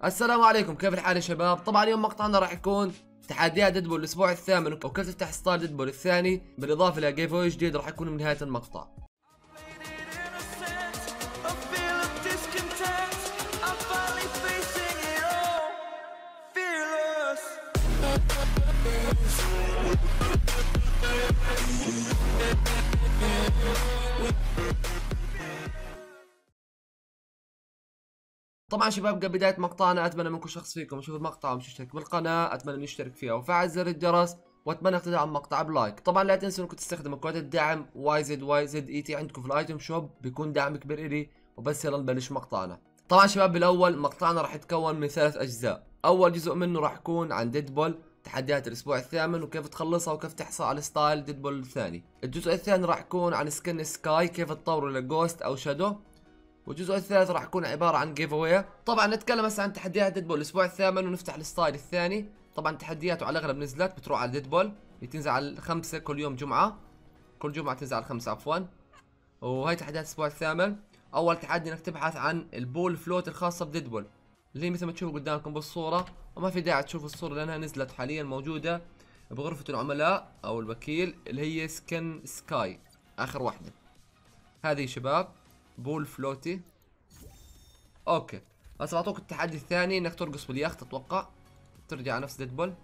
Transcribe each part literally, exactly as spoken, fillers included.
السلام عليكم، كيف الحال يا شباب؟ طبعا اليوم مقطعنا راح يكون تحديات ديدبول الاسبوع الثامن وكيف تفتح ستار ديدبول الثاني، بالاضافه الى جيف اوي جديد راح يكون من نهايه المقطع. طبعا شباب قبل بدايه مقطعنا اتمنى منكم شخص فيكم يشوف المقطع ومش يشترك بالقناه، اتمنى انه يشترك فيها وفعل زر الجرس، واتمنى تدعم المقطع بلايك. طبعا لا تنسوا انكم تستخدموا كود الدعم واي زد واي زد اي تي عندكم في الايتم شوب، بيكون دعم كبير الي. وبس يلا نبلش مقطعنا. طبعا شباب بالاول مقطعنا راح يتكون من ثلاث اجزاء، اول جزء منه راح يكون عن ديدبول تحديات الاسبوع الثامن وكيف تخلصها وكيف تحصل على ستايل ديدبول الثاني. الجزء الثاني راح يكون عن سكن سكاي كيف تطوره لجوست او شادو. والجزء الثالث راح يكون عباره عن جيف اواي. طبعا نتكلم هسه عن تحديات ديدبول الاسبوع الثامن ونفتح الستايل الثاني. طبعا تحدياته على الاغلب نزلت بتروح على ديدبول، بتنزل على الخمسه كل يوم جمعه، كل جمعه تنزل على الخمسه عفوا. وهي تحديات الاسبوع الثامن. اول تحدي انك تبحث عن البول فلوت الخاصه بديدبول اللي هي مثل ما تشوفوا قدامكم بالصوره، وما في داعي تشوفوا الصوره لانها نزلت حاليا موجوده بغرفه العملاء او الوكيل، اللي هي سكن سكاي اخر واحده. هذه شباب بول فلوتي. اوكي هسه بعطوك التحدي الثاني انك ترقص باليخت، اتوقع ترجع على نفس ديدبول.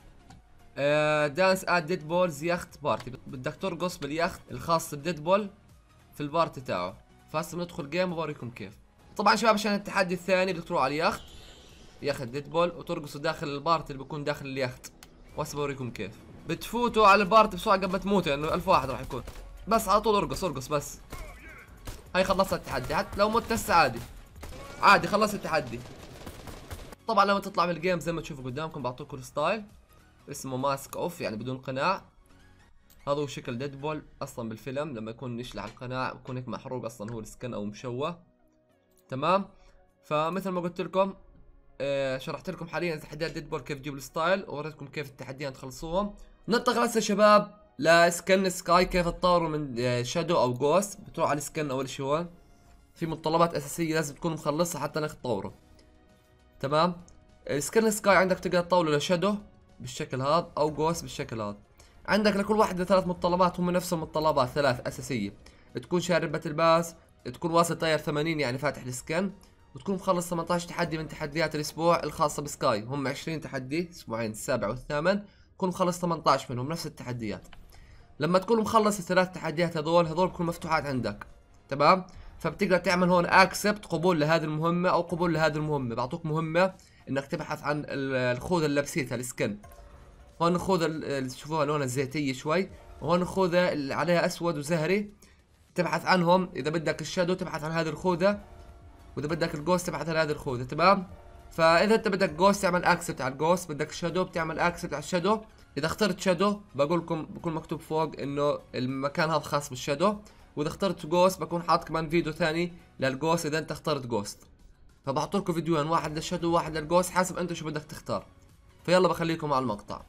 آه دانس ات ديدبولز يخت بارتي، بدك ترقص باليخت الخاص بديدبول في البارتي تاعه. فهسه بندخل جيم وبوريكم كيف. طبعا شباب عشان التحدي الثاني بدك تروح على اليخت، يخت ديدبول، وترقصوا داخل البارتي اللي بيكون داخل اليخت. وهسه بوريكم كيف. بتفوتوا على البارتي بسرعه قبل ما تموتوا لانه ألف واحد راح يكون، بس على طول ارقص ارقص بس. هاي خلصت التحدي، حتى لو مت هسه عادي عادي خلص التحدي. طبعا لما تطلع من الجيم زي ما تشوفوا قدامكم بعطوكم الستايل اسمه ماسك اوف، يعني بدون قناع. هذا هو شكل ديدبول اصلا بالفيلم لما يكون يشلع القناع بكون هيك محروق، اصلا هو السكن او مشوه. تمام. فمثل ما قلت لكم آه شرحت لكم حاليا تحديات ديدبول كيف تجيب الستايل، ووريتكم كيف التحديات تخلصوهم. ننتقل هسه شباب لسكن سكاي كيف تطوروا من آه شادو او جوست. بتروح على السكن اول شيء هون، في متطلبات اساسيه لازم تكون مخلصها حتى انك تطوره. تمام. سكن سكاي عندك تقدر تطوله لشادو بالشكل هذا او جوست بالشكل هذا. عندك لكل واحدة ثلاث متطلبات، هم نفس المتطلبات ثلاث اساسيه، تكون شارب باتل باس، تكون واصل طاير ثمانين يعني فاتح السكن، وتكون مخلص ثمانية عشر تحدي من تحديات الاسبوع الخاصه بسكاي. هم عشرين تحدي اسبوعين السابع والثامن، تكون مخلص ثمانية عشر منهم نفس التحديات. لما تكون مخلص الثلاث تحديات هذول هذول بكون مفتوحات عندك. تمام. فبتقدر تعمل هون اكسبت قبول لهذه المهمه او قبول لهذه المهمه. بعطوك مهمه انك تبحث عن الخوذه اللي لابسيتها السكن. هون الخوذه اللي تشوفوها لونها زيتيه شوي، وهون الخوذه اللي عليها اسود وزهري تبحث عنهم. اذا بدك الشادو تبحث عن هذه الخوذه، واذا بدك الجوست تبحث عن هذه الخوذه. تمام. فاذا انت بدك جوست تعمل اكسبت على الجوست، بدك شادو بتعمل اكسبت على الشادو. اذا اخترت شادو بقول لكم بكون مكتوب فوق انه المكان هذا خاص بالشادو، واذا اخترت جوست بكون حاط كمان فيديو ثاني للجوست اذا انت اخترت جوست. فبحط لكم فيديوين، واحد للشادو وواحد للجوست حسب انت شو بدك تختار. فيلا بخليكم على المقطع.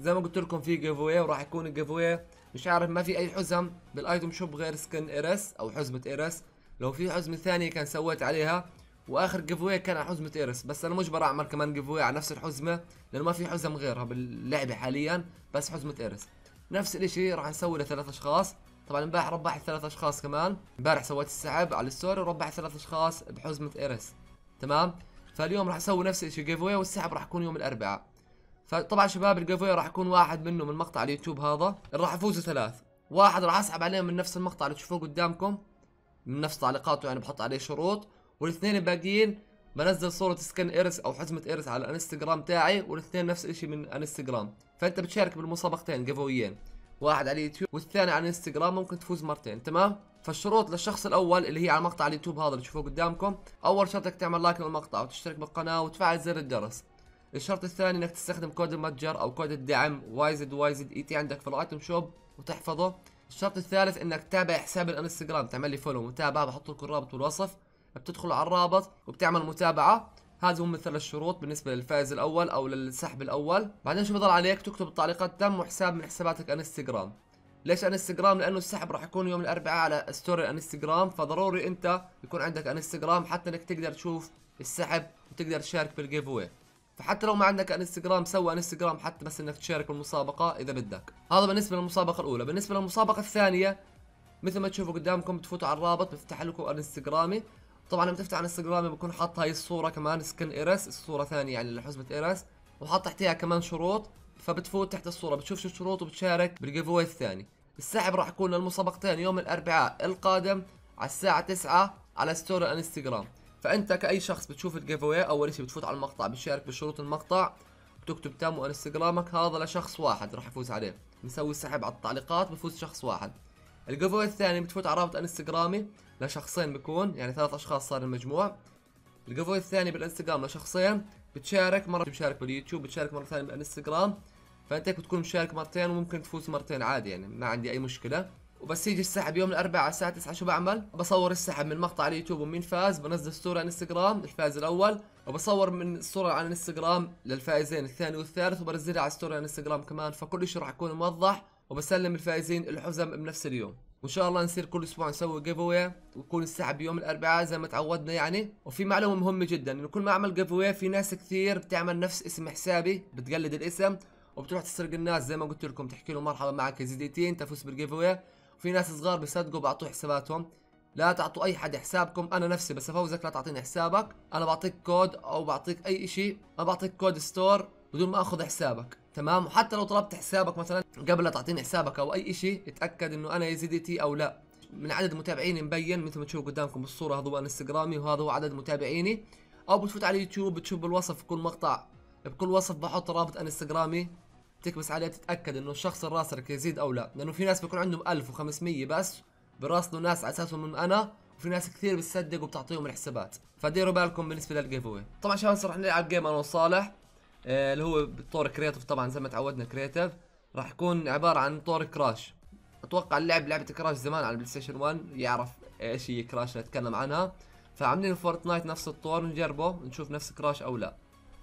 زي ما قلت لكم في جيف اواي، وراح يكون الجيف اواي مش عارف ما في اي حزم بالايتم شوب غير سكن ايرس او حزمه ايرس. لو في حزمه ثانيه كان سويت عليها، واخر جيف اواي كان على حزمه ايرس، بس انا مجبر اعمل كمان جيف اواي على نفس الحزمه لانه ما في حزم غيرها باللعبه حاليا، بس حزمه ايرس. نفس الاشي راح نسوي لثلاث اشخاص. طبعا امبارح ربحت ثلاث اشخاص كمان، امبارح سويت السحب على الستوري وربحت ثلاث اشخاص بحزمه ايرس. تمام. فاليوم راح اسوي نفس الشيء جيف اواي، والسحب راح يكون يوم الاربعاء. فطبعا شباب الجيف اواي راح يكون واحد منه من مقطع اليوتيوب هذا اللي راح يفوزوا ثلاث، واحد راح اسحب عليه من نفس المقطع اللي تشوفوه قدامكم من نفس تعليقاته، يعني بحط عليه شروط، والاثنين الباقيين بنزل صورة سكن ايرس او حزمة ايرس على الانستغرام تاعي، والاثنين نفس الشيء من انستغرام. فانت بتشارك بالمسابقتين جيف اويين، واحد على اليوتيوب والثاني على الانستغرام، ممكن تفوز مرتين. تمام. فالشروط للشخص الاول اللي هي على مقطع اليوتيوب هذا اللي تشوفوه قدامكم، اول شرط انك تعمل لايك للمقطع وتشترك بالقناه وتفعل زر الجرس. الشرط الثاني انك تستخدم كود المتجر او كود الدعم واي زد واي زد اي تي عندك في الايتم شوب وتحفظه. الشرط الثالث انك تتابع حساب الانستغرام، تعمل لي فولو متابعه، بحط لكم الرابط بالوصف، بتدخلوا على الرابط وبتعمل متابعه. هذا هم مثل الشروط بالنسبه للفائز الاول او للسحب الاول. بعدين شو بضل عليك؟ تكتب بالتعليقات تم وحساب من حساباتك انستغرام. ليش انستغرام؟ لانه السحب راح يكون يوم الاربعاء على ستوري الانستغرام، فضروري انت يكون عندك انستغرام حتى انك تقدر تشوف السحب وتقدر تشارك بالجيف اواي. فحتى لو ما عندك انستغرام سوي انستغرام حتى بس انك تشارك بالمسابقه اذا بدك. هذا بالنسبه للمسابقه الاولى. بالنسبه للمسابقه الثانيه مثل ما تشوفوا قدامكم بتفوتوا على الرابط بفتح لكم انستغرامي. طبعا لما تفتح انستغرامي بكون حاط هاي الصوره كمان سكن ايرس، الصوره ثانيه يعني لحزمه ايرس، وحاط تحتها كمان شروط. فبتفوت تحت الصوره بتشوف شو الشروط وبتشارك بالجيف اواي الثاني. السحب راح يكون للمسابقتين يوم الاربعاء القادم على الساعه تسعة على ستوري الانستغرام. فانت كاي شخص بتشوف الجيف اواي اول شيء بتفوت على المقطع بتشارك بشروط المقطع، بتكتب تم وانستغرامك، هذا لشخص واحد راح يفوز عليه. نسوي السحب على التعليقات بفوز شخص واحد. الجيف اواي الثاني بتفوت على رابط انستغرامي لشخصين، بيكون يعني ثلاث اشخاص صار المجموع. الجيف اواي الثاني بالانستغرام لشخصين، بتشارك مره بتشارك باليوتيوب بتشارك مره ثانيه بالانستغرام. فانت هيك بتكون مشارك مرتين وممكن تفوز مرتين عادي، يعني ما عندي اي مشكله. وبس يجي السحب يوم الاربعاء على الساعه تسعة شو بعمل؟ بصور السحب من مقطع على اليوتيوب ومين فاز، بنزل ستوري على انستغرام الفائز الاول، وبصور من الصوره على الانستغرام للفائزين الثاني والثالث، وبنزلها على ستوري على الانستغرام كمان. فكل شيء راح يكون موضح، وبسلم الفائزين الحزم بنفس اليوم. وان شاء الله نصير كل اسبوع نسوي جيف اواي ويكون السحب يوم الاربعاء زي ما تعودنا يعني. وفي معلومه مهمه جدا، انه كل ما اعمل جيف اواي في ناس كثير بتعمل نفس اسم حسابي، بتقلد الاسم وبتروح تسرق الناس زي ما قلت لكم، تحكي له مرحبا معك يا زيديتين تفوز بالجيف اواي. وفي ناس صغار بيصدقوا بعطوه حساباتهم. لا تعطوا اي حد حسابكم، انا نفسي بس افوزك لا تعطيني حسابك، انا بعطيك كود او بعطيك اي شيء، ما بعطيك كود ستور بدون ما اخذ حسابك. تمام. وحتى لو طلبت حسابك مثلا قبل لا تعطيني حسابك او اي شيء، اتاكد انه انا يزيدتي او لا. من عدد متابعيني مبين مثل ما تشوفوا قدامكم بالصوره، هذا هو انستغرامي وهذا هو عدد متابعيني. او بتفوت على اليوتيوب بتشوف بالوصف كل مقطع، بكل وصف بحط رابط انستغرامي، تكبس عليه تتاكد انه الشخص الراسلك يزيد او لا. لانه في ناس بيكون عندهم ألف وخمسمية بس براسلوا ناس على اساسهم من انا، وفي ناس كثير بتصدق وبتعطيهم الحسابات. فديروا بالكم بالنسبه للجيف اواي. طبعا شباب رح نلعب جيم انا وصالح آه اللي هو بالطور كريتيف، طبعا زي ما تعودنا كريتيف. راح يكون عباره عن طور كراش. اتوقع اللعب لعبه كراش زمان على البلاي ستيشن واحد، يعرف ايش هي كراش نتكلم عنها. فعاملين فورتنايت نفس الطور، نجربه نشوف نفس كراش او لا.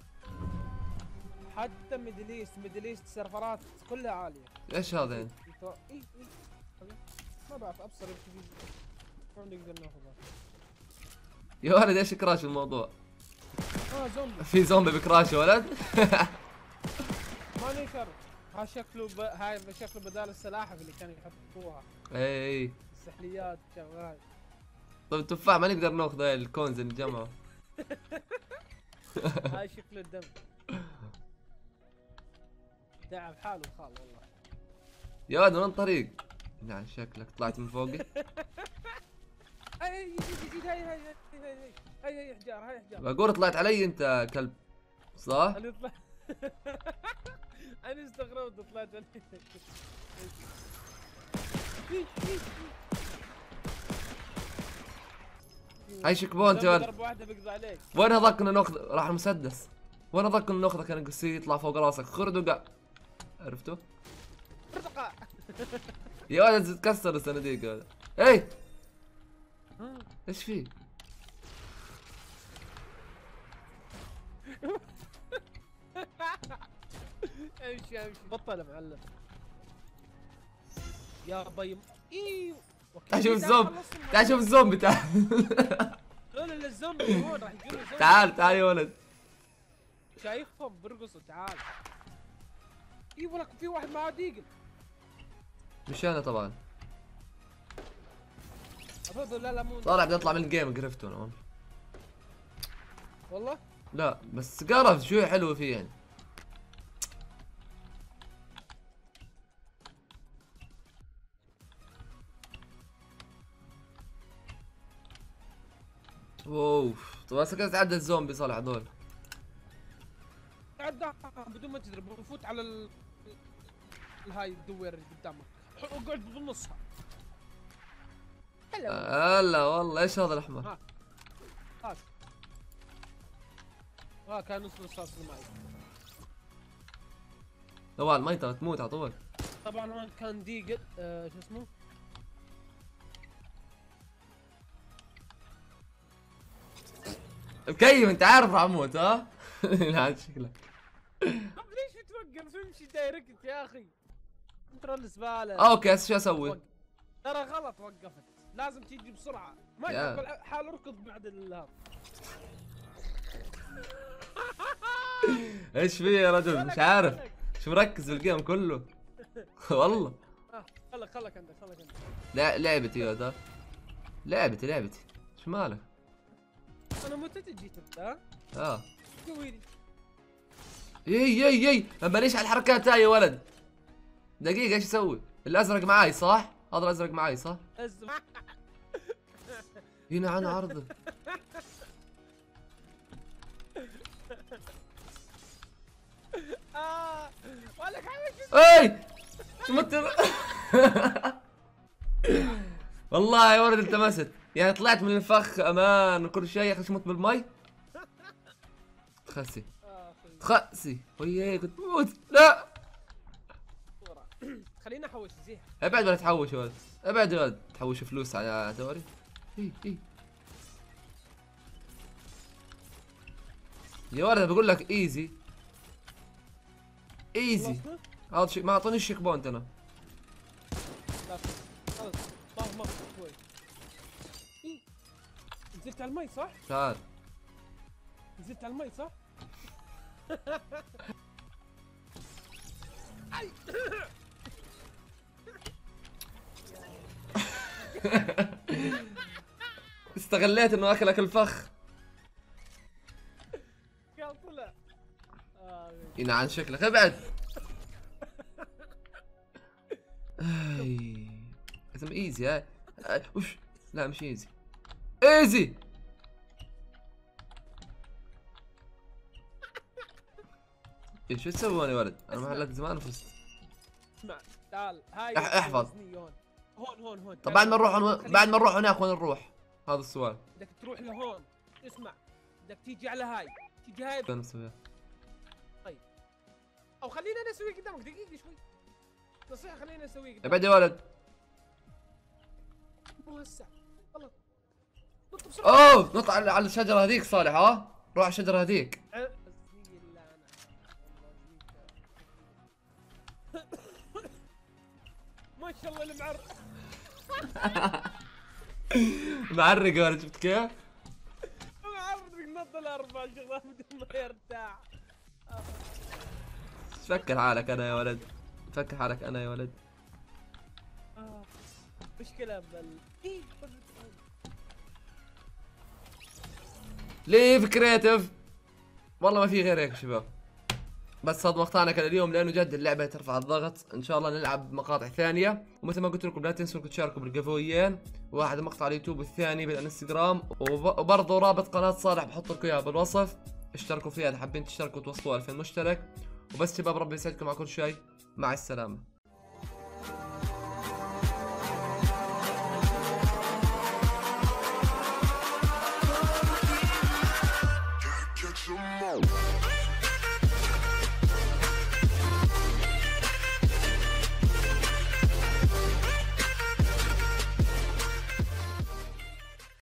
حتى ميدل ايست ميدل ايست سيرفرات كلها عاليه. ايش هذا يعني؟ اي اي ما بعرف ابصر شلون نقدر ناخذها. يا ولد ايش كراش الموضوع؟ اه زومبي. في زومبي بكراش يا ولد؟ ما نكر. ها شكله ب... هاي شكله بدال السلاحف اللي كانوا يحطوها. اي السحليات شغال. طيب التفاح ما نقدر ناخذ الكونز اللي نجمعه. هاي شكله الدم. تعب حاله خال والله. يا ولد وين الطريق؟ نعم شكلك طلعت من فوقي. هاي هاي هاي هاي هاي هاي هاي حجار هاي حجار. بقول طلعت علي انت كلب صح؟ انا طلعت. انا استغربت طلعت علي. هاي شكبون يا ولد. ضربة واحدة بيقضي عليك. وين هذاك كنا ناخذ؟ راح المسدس. وين هذاك كنا ناخذه كان قصير يطلع فوق راسك خرد وقع. عرفته؟ ارتقى. يا ولد تكسر الصناديق هذا. اي ايش فيه؟ امشي امشي بطل يا معلم. يا بي ايوه تعال شوف الزومبي، تعال شوف الزومبي تعال. لا لا الزومبي هون راح يجون الزومبي. تعال تعال يا ولد. شايفهم بيرقصوا تعال. اي ولك في واحد معاه ديجل. مش انا طبعا. افضل لا لا مو طالع بدي اطلع من الجيم قرفته انا. والله؟ لا بس قرف شوي حلو فيه يعني. اوف طب هسه كيف تعدى الزومبي صالح هذول؟ تعدى بدون ما تدري بفوت على ال... هاي الدوير اللي قدامك اقعد بنصها. هلا هلا والله ايش هذا الاحمر؟ ها هات ها كان نص رصاص معي. نوال ما انت تموت على طول. طبعا هون كان ديجل آه شو اسمه؟ مكيف انت عارف راح اموت ها؟ لا شكلك. طب ليش توقف امشي دايركت يا اخي؟ ترى الزباله. اوكي هسه شو اسوي؟ ترى غلط وقفت، لازم تيجي بسرعه، ما يقبل حال اركض بعد الهاب. ايش في يا رجل مش عارف شو مركز بالجيم كله. والله اه خلك خلك عندك خلك عندك. لا لعبتي يا ده لعبتي لعبتي شو مالك؟ انا متى جيت انت ها؟ اه قوي لي. يي يي يي اما ليش على الحركات هاي يا ولد؟ دقيقة ايش اسوي؟ الازرق معاي صح؟ هذا الازرق معاي صح؟ أزم. هنا عن عرضه. اه ولك حبيبي. اي شو مت. والله يا ولد التمست يعني طلعت من الفخ امان وكل شيء يا اخي شو مت بالمي. تخسي تخسي وياي كنت تموت. لا خلينا احوش زيح. ابعد ولا تحوش يا ولد ابعد يا ولد تحوش فلوس على دوري. اي اي يا ولد بقول لك ايزي ايزي. هذا شيء ما اعطونيش شيك بونت انا. لا خلص طاف مخ شوي. إيه؟ نزلت على المي صح؟ تعال نزلت على المي صح؟ أي. استغليت انه اكلك الفخ. قال طلع. آه. ينعن شكلك ابعد. اي اسم ايزي هاي. وش لا مش ايزي ايزي. ايش شو تسوون يا ولد؟ انا محلك زمان فزت. اسمع تعال هاي احفظ هون هون هون هون. طب بعد ما نروح ون... بعد ما نروح هناك وين نروح؟ هذا السؤال. بدك تروح لهون. اسمع بدك تيجي على هاي تيجي هاي. شو نسوي؟ طيب او خلينا انا اسوي قدامك دقيقه شوي. نصيحه خلينا اسوي قدامك. ابعد يا ولد. مو هسه والله نط بسرعه. اوه نط على على الشجره هذيك صالح ها؟ روح على الشجره هذيك. ما شاء الله المعرق. معرق يا ولد شفت كيف؟ معرق نط الاربع شغلات بدون ما يرتاح. فكر حالك انا يا ولد فكر حالك انا يا ولد. آه. مشكلة بال إيه ليف كريتيف والله ما في غير هيك شباب. بس هذا مقطعنا كان اليوم لانه جد اللعبه ترفع الضغط. ان شاء الله نلعب مقاطع ثانيه ومثل ما قلت لكم لا تنسوا انكم تشاركوا بالجافويين. واحد مقطع على اليوتيوب والثاني بالانستغرام وبرضه رابط قناه صالح بحط لكم اياها بالوصف. اشتركوا فيها اذا حابين تشتركوا توصلوا ألفين مشترك. وبس شباب ربي يسعدكم على كل شيء. مع السلامه.